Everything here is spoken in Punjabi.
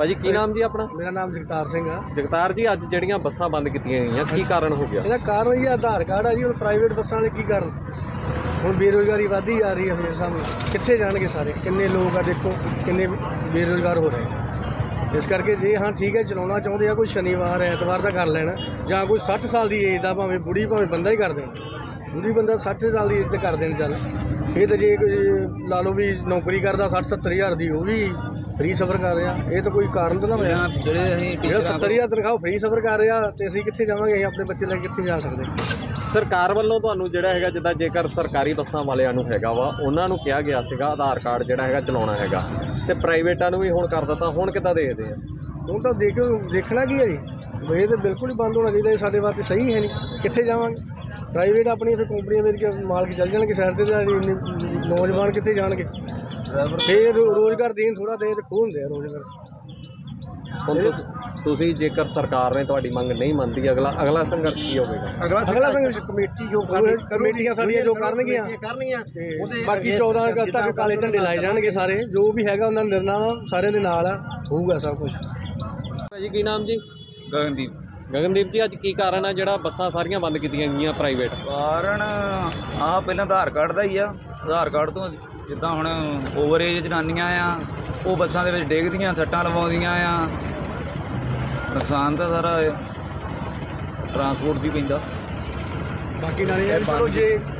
भाजी की नाम जी अपना? मेरा नाम जगतार सिंह है। जगतार जी अज जड़ियाँ बसां बंद कीतियां गईयां की कारण हो गया? ਇਹਦਾ ਕਾਰਨ ਇਹ ਆਧਾਰ ਕਾਰਡ ਆ ਜੀ। ਪ੍ਰਾਈਵੇਟ ਬੱਸਾਂ ਵਾਲੇ ਕੀ ਕਰਨ, ਹੁਣ ਬੇਰੁਜ਼ਗਾਰੀ ਵੱਧਦੀ ਜਾ ਰਹੀ ਹੈ ਮੇਰੇ ਸਾਹਮਣੇ। ਕਿੱਥੇ ਜਾਣਗੇ ਸਾਰੇ? ਕਿੰਨੇ ਲੋਕ ਆ ਦੇਖੋ, ਕਿੰਨੇ ਬੇਰੁਜ਼ਗਾਰ ਹੋ ਰਹੇ। ਇਸ ਕਰਕੇ ਜੇ ਹਾਂ ਠੀਕ ਹੈ ਚਲਾਉਣਾ ਚਾਹੁੰਦੇ ਆ ਕੋਈ ਸ਼ਨੀਵਾਰ ਐਤਵਾਰ ਦਾ ਕਰ ਲੈਣਾ, ਜਾਂ ਕੋਈ 60 ਸਾਲ ਦੀ ਏਜ ਦਾ ਭਾਵੇਂ ਬੁੜੀ ਭਾਵੇਂ ਬੰਦਾ ਹੀ ਕਰ ਦੇਣ। ਬੁੜੀ ਬੰਦਾ 60 ਸਾਲ ਦੀ ਏਜ 'ਚ ਕਰ ਦੇਣ ਚੱਲ। ਇਹ ਤਾਂ ਜੇ ਕੋਈ ਲਾ ਲਓ ਵੀ ਨੌਕਰੀ ਕਰਦਾ 60-70 ਹਜ਼ਾਰ ਦੀ, ਉਹ ਵੀ ਫ੍ਰੀ ਸਫ਼ਰ ਕਰ ਰਿਹਾ। ਇਹ ਤਾਂ ਕੋਈ ਕਾਰਨ ਤਾਂ ਨਾ ਹੋਇਆ ਜਿਹੜਾ 70 ਹਜ਼ਾਰ ਤਨਖਾਹ ਫ੍ਰੀ ਸਫ਼ਰ ਕਰ ਰਿਹਾ, ਤੇ ਅਸੀਂ ਕਿੱਥੇ ਜਾਵਾਂਗੇ? ਅਸੀਂ ਆਪਣੇ ਬੱਚੇ ਲੈ ਕੇ ਕਿੱਥੇ ਜਾ ਸਕਦੇ? ਸਰਕਾਰ ਵੱਲੋਂ ਤੁਹਾਨੂੰ ਜਿਹੜਾ ਹੈਗਾ ਜਿੱਦਾਂ ਜੇਕਰ ਸਰਕਾਰੀ ਬੱਸਾਂ ਵਾਲਿਆਂ ਨੂੰ ਹੈਗਾ ਵਾ ਉਹਨਾਂ ਨੂੰ ਕਿਹਾ ਗਿਆ ਸੀਗਾ ਆਧਾਰ ਕਾਰਡ ਜਿਹੜਾ ਹੈਗਾ ਚਲਾਉਣਾ ਹੈਗਾ, ਤੇ ਪ੍ਰਾਈਵੇਟਾਂ ਨੂੰ ਵੀ ਹੁਣ ਕਰ ਦਿੱਤਾ, ਹੁਣ ਕਿੱਦਾਂ ਦੇਖਦੇ ਆ? ਹੁਣ ਤਾਂ ਦੇਖਣਾ ਕੀ ਹੈ ਜੀ, ਇਹ ਤਾਂ ਬਿਲਕੁਲ ਹੀ ਬੰਦ ਹੋਣਾ ਚਾਹੀਦਾ। ਇਹ ਸਾਡੇ ਵਾਸਤੇ ਸਹੀ ਹੈ ਨਹੀਂ। ਕਿੱਥੇ ਜਾਵਾਂਗੇ? ਪ੍ਰਾਈਵੇਟ ਆਪਣੀਆਂ ਫਿਰ ਕੰਪਨੀਆਂ ਵੇਚ ਕੇ ਮਾਲਕ ਚੱਲ ਜਾਣਗੇ ਸਾਈਡ 'ਤੇ, ਨੌਜਵਾਨ ਕਿੱਥੇ ਜਾਣਗੇ? ਫਿਰ ਰੋਜ਼ਗਾਰ ਦੇਣ ਥੋੜ੍ਹਾ ਦੇ ਖੋਹ ਹੁੰਦੇ ਆ ਰੋਜ਼ਗਾਰ। ਹੁਣ ਤੁਸੀਂ ਜੇਕਰ ਸਰਕਾਰ ਨੇ ਤੁਹਾਡੀ ਮੰਗ ਨਹੀਂ ਮੰਨਦੀ, ਅਗਲਾ ਸੰਘਰਸ਼ ਕੀ ਹੋਵੇਗਾ? ਅਗਲਾ ਸੰਘਰਸ਼ ਕਮੇਟੀਆਂ ਸਾਡੀਆਂ ਜੋ ਕਰਨਗੀਆਂ, ਬਾਕੀ 14 ਅਗਸਤ ਤੱਕ ਕਾਲੇ ਝੰਡੇ ਲਾਏ ਜਾਣਗੇ ਸਾਰੇ। ਜੋ ਵੀ ਹੈਗਾ ਉਹਨਾਂ ਦਾ ਨਿਰਣਾ ਵਾ, ਸਾਰਿਆਂ ਦੇ ਨਾਲ ਆ, ਹੋਊਗਾ ਸਭ ਕੁਝ। ਜੀ ਕੀ ਨਾਮ ਜੀ? ਗਗਨਦੀਪ। ਗਗਨਦੀਪ ਜੀ ਅੱਜ ਕੀ ਕਾਰਨ ਆ ਜਿਹੜਾ ਬੱਸਾਂ ਸਾਰੀਆਂ ਬੰਦ ਕੀਤੀਆਂ ਗਈਆਂ ਪ੍ਰਾਈਵੇਟ? ਕਾਰਨ ਆਹ ਪਹਿਲਾਂ ਆਧਾਰ ਕਾਰਡ ਦਾ ਹੀ ਆ। ਆਧਾਰ ਕਾਰਡ ਤੋਂ ਜਿੱਦਾਂ ਹੁਣ ਓਵਰ ਏਜ ਜਨਾਨੀਆਂ ਆ, ਉਹ ਬੱਸਾਂ ਦੇ ਵਿੱਚ ਡਿੱਗਦੀਆਂ, ਸੱਟਾਂ ਲਵਾਉਂਦੀਆਂ ਆ, ਨੁਕਸਾਨ ਤਾਂ ਸਾਰਾ ਟਰਾਂਸਪੋਰਟ ਦੀ ਪੈਂਦਾ। ਬਾਕੀ ਨਾਲੇ ਚਲੋ ਜੇ